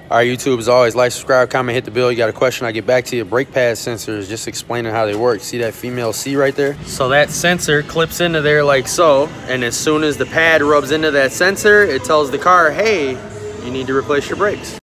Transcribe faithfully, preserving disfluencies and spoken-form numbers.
All right, YouTube, as always, like, subscribe, comment, hit the bell. You got a question, I get back to you. Brake pad sensors, just explaining how they work. See that female C right there? So that sensor clips into there like so, and as soon as the pad rubs into that sensor, it tells the car, hey, you need to replace your brakes.